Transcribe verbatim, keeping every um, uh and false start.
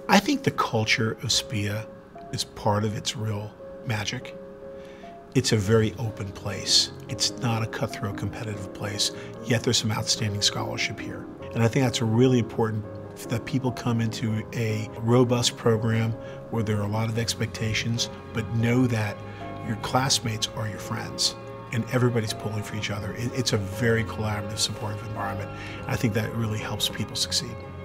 I think the culture of SPEA is part of its real magic. It's a very open place. It's not a cutthroat competitive place, yet there's some outstanding scholarship here. And I think that's really important that people come into a robust program where there are a lot of expectations, but know that your classmates are your friends and everybody's pulling for each other. It's a very collaborative, supportive environment. I think that really helps people succeed.